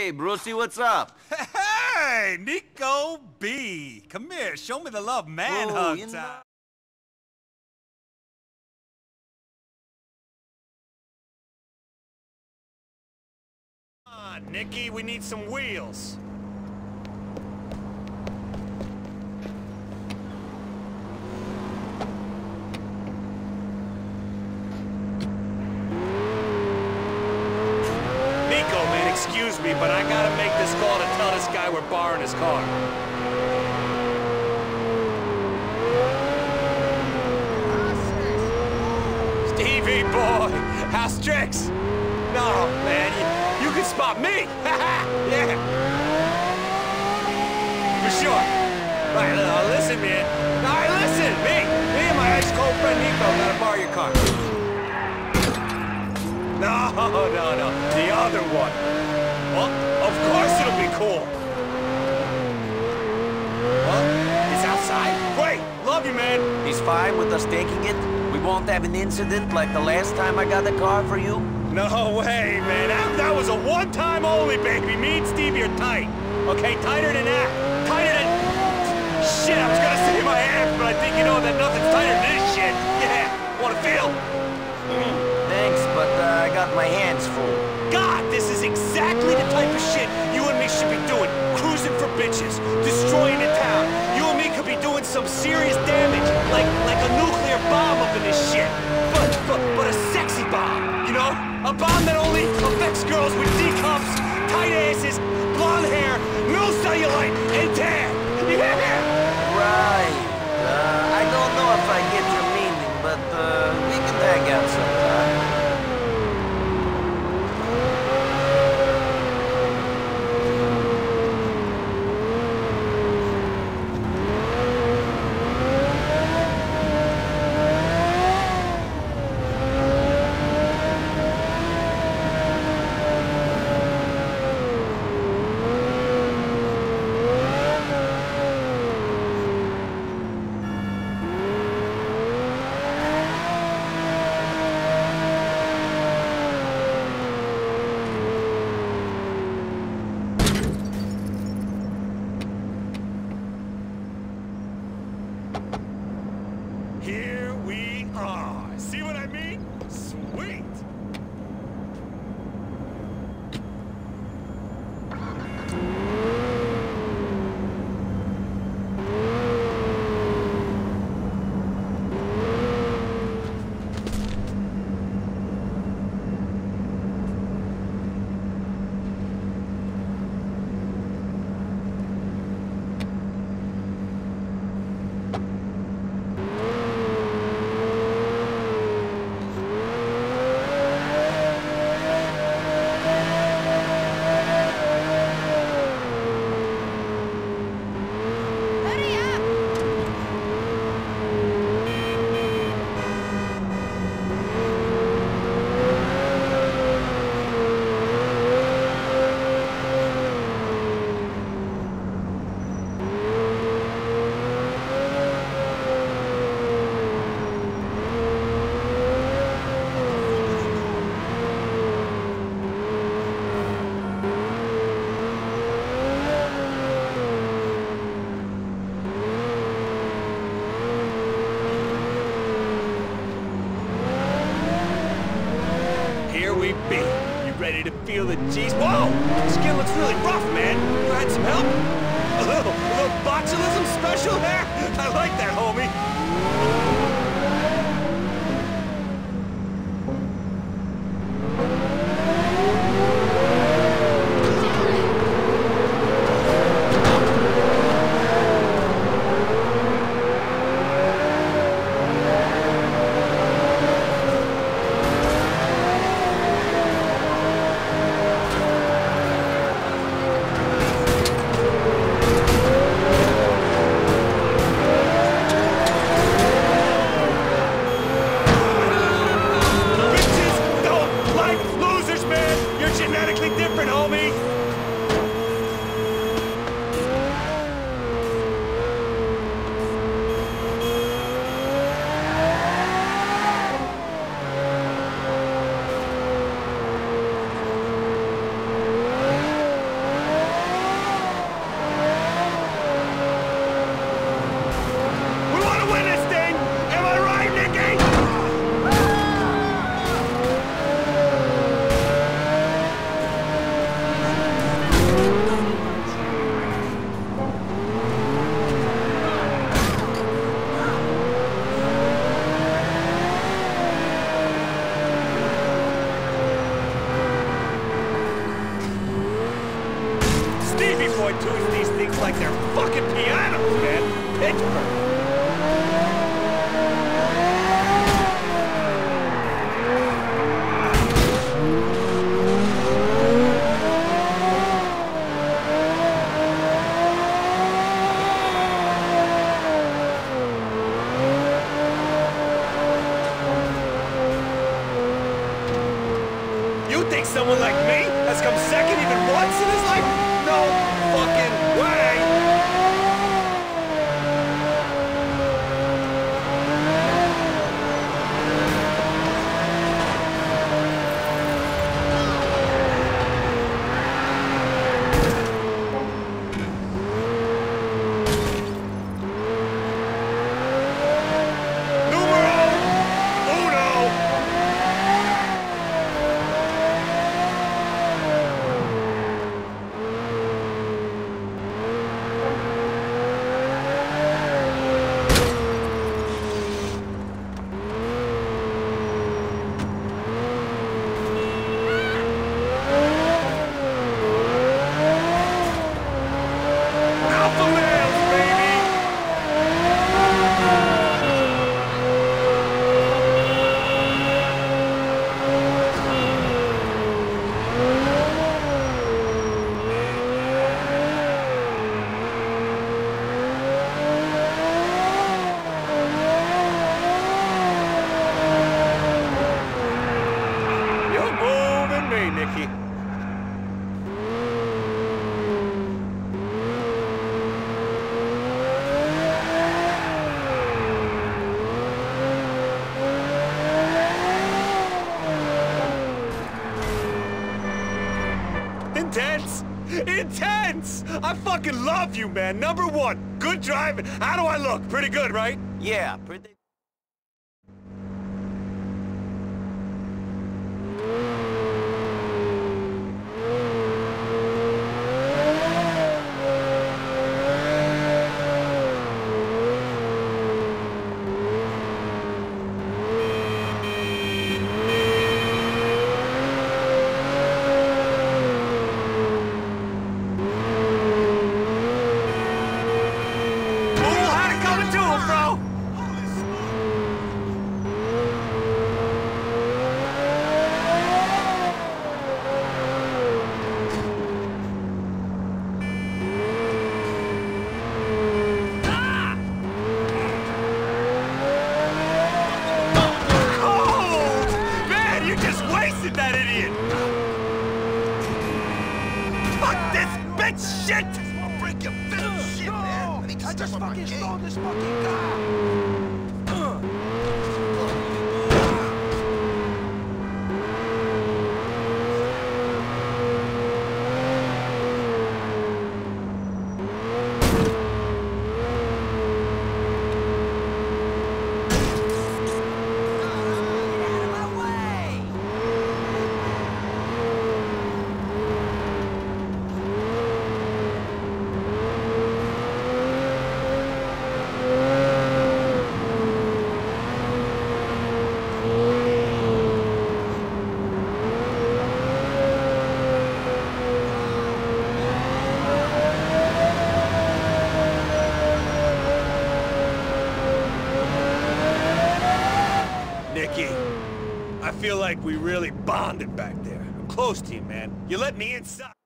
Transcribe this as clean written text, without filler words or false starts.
Hey, Brucey, what's up? Hey, Nico B. Come here, show me the love man hug time. Come on, Nicky, we need some wheels. Nico, man, excuse me, but I gotta make this call to tell this guy we're borrowing his car. Stevie boy, how's tricks? No, man, you can spot me. Yeah. For sure. Right, listen, man. All right, listen, me and my ice-cold friend Nico gotta borrow your car. No, the other one. Well, of course it'll be cool. Well, it's outside. Great, love you, man. He's fine with us taking it? We won't have an incident like the last time I got the car for you? No way, man. That was a one-time only, baby. Me and Stevie are tight. Okay, tighter than that. Tighter than... Shit, I was gonna say my ass, but I think you know that nothing's tighter than this shit. Yeah, wanna feel? Thanks, but I got my hands full. God, this is exactly the type of shit you and me should be doing. Cruising for bitches, destroying a town. You and me could be doing some serious damage, like a nuclear bomb up in this shit. But a sexy bomb, you know? A bomb that only affects girls with D cups, tight asses, blonde hair, no cellulite, and tan. Yeah! Right. I don't know if I get your meaning, but we can hang out sometime. Here we are. See what I mean? Sweet! Be. You ready to feel the G's? Whoa! Skin looks really rough, man. You had some help? A little botulism special there? I like that, homie. boy tunes these things like they're fucking pianos, man. Pitch perfect. You think someone like me has come second even once in his life? No fucking way! Nicky. Intense! Intense! I fucking love you, man. Number one, good driving. How do I look? Pretty good, right? Yeah, pretty... that idiot! Fuck this bitch shit! I'll break your fist, shit, man! I just fucking stole this fucking car! Nicky, I feel like we really bonded back there. I'm close to you, man. You let me inside.